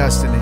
destiny.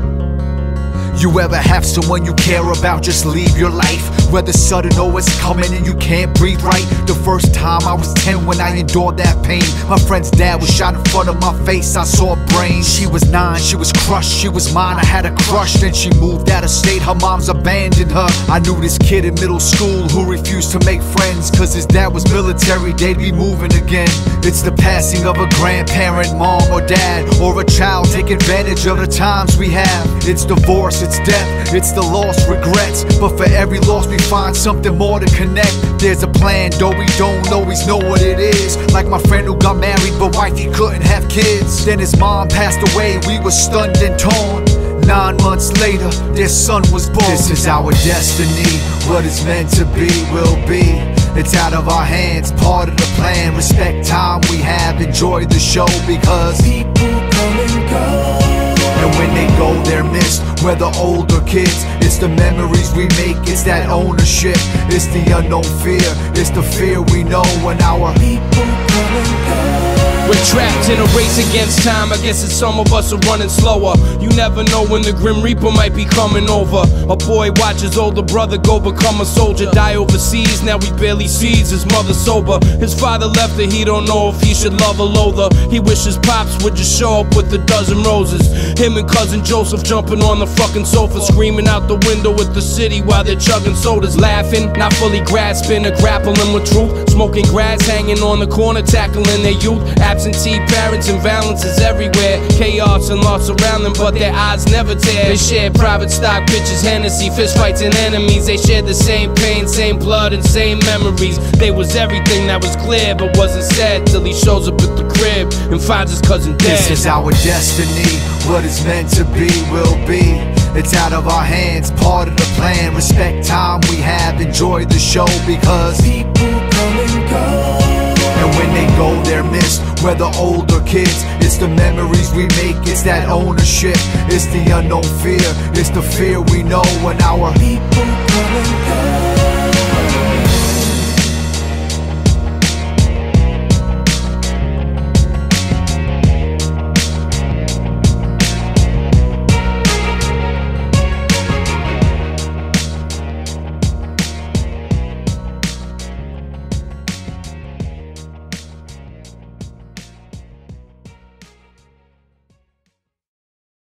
You ever have someone you care about just leave your life? Whether sudden or it's coming and you can't breathe right. The first time I was 10 when I endured that pain. My friend's dad was shot in front of my face, I saw a brain. She was 9, she was crushed, she was mine, I had a crush. Then she moved out of state, her mom's abandoned her. I knew this kid in middle school who refused to make friends, cause his dad was military, they'd be moving again. It's the passing of a grandparent, mom or dad, or a child, take advantage of the times we have. It's divorce, it's death, it's the lost regrets. But for every loss we find something more to connect. There's a plan, though we don't always know what it is. Like my friend who got married but wifey couldn't have kids. Then his mom passed away, we were stunned and torn. 9 months later, their son was born. This is our destiny, what is meant to be will be. It's out of our hands, part of the plan. Respect time we have, enjoy the show, because people come and go, and when they go they're missed. Whether old or kids, it's the memories we make, it's that ownership. It's the unknown fear, it's the fear we know when our people come and go. We're trapped in a race against time, I guess it's some of us are running slower. You never know when the Grim Reaper might be coming over. A boy watches older brother go become a soldier, die overseas, now he barely sees his mother sober. His father left her, he don't know if he should love or loathe her. He wishes pops would just show up with a dozen roses. Him and cousin Joseph jumping on the fucking sofa, screaming out the window at the city while they're chugging sodas. Laughing, not fully grasping or grappling with truth. Smoking grass, hanging on the corner, tackling their youth. Absentee parents and violence is everywhere. Chaos and loss around them, but their eyes never tear. They share private stock pictures, Hennessy, fistfights and enemies. They shared the same pain, same blood and same memories. They was everything that was clear but wasn't said, till he shows up at the crib and finds his cousin dead. This is our destiny, what is meant to be will be. It's out of our hands, part of the plan. Respect time we have, enjoy the show, because people come and go, and when they go they're missed. Whether old or kids, it's the memories we make, it's that ownership. It's the unknown fear, it's the fear we know when our people come and go.